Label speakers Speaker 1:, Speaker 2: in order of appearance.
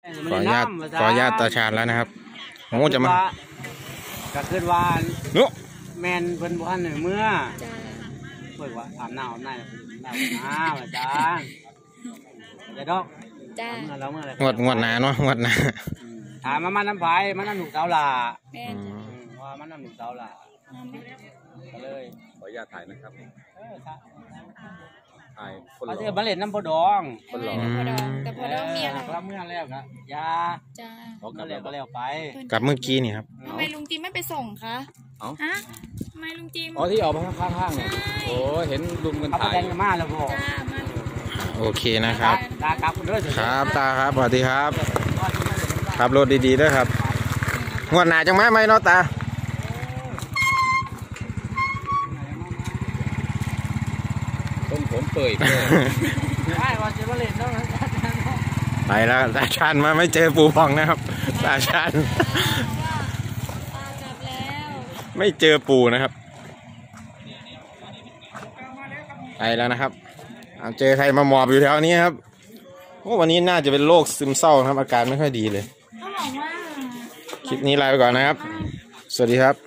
Speaker 1: ขออนุญาตตาชาญแล้วนะครับโอ้จะมา
Speaker 2: ก็คือว่า
Speaker 1: นุ
Speaker 2: แมนเพิ่นบ่ทันเมื่อเพิ่นว่าอาบน้ำอาบน้ำอาจารย์เดี๋ยวดอก
Speaker 3: จ้า
Speaker 2: เราเมื่อไร
Speaker 1: งวดหนาเนาะงวดหนา
Speaker 2: ถามมันน้ำไผ่มันน้ำหนุกเสาหล่าว่ามันน้ำหนุกเสาหล่าก็เลย
Speaker 4: ขออนุญาตถ่ายนะครับถ่าย
Speaker 2: คนหล่อมาเล่นน้ำพอดอง
Speaker 3: คนหล่อแต่พอดองเมียอะไร
Speaker 2: รับเมื่อแล้วก็ยา
Speaker 3: จ้า
Speaker 2: ก็แล้วไป
Speaker 1: กับเมื่อกี้นี่ครับ
Speaker 3: ทำไมลุงจิมไม่ไปส่งคะฮะทำไมลุงจิม
Speaker 4: อ๋อที่ออกมาข้างๆเนี่ยโอ้เห็นลุงมันถ่าย
Speaker 2: กันมาแล้วพ่อ
Speaker 1: โอเคนะครับ
Speaker 2: ตาครับ
Speaker 1: ครับตาครับสวัสดีครับขับรถดีๆด้วยครับงวดหนาจังไหมเนาะตา
Speaker 4: ต้นผมเปื่อย
Speaker 1: ไปแล้วตาชันมาไม่เจอปูพองนะครับตาชันไม่เจอปูนะครับไปแล้วนะครับเจอใครมาหมอบอยู่แถวนี้ครับวันนี้น่าจะเป็นโรคซึมเศร้าครับอาการไม่ค่อยดีเลยคลิปนี้ลาไปก่อนนะครับสวัสดีครับ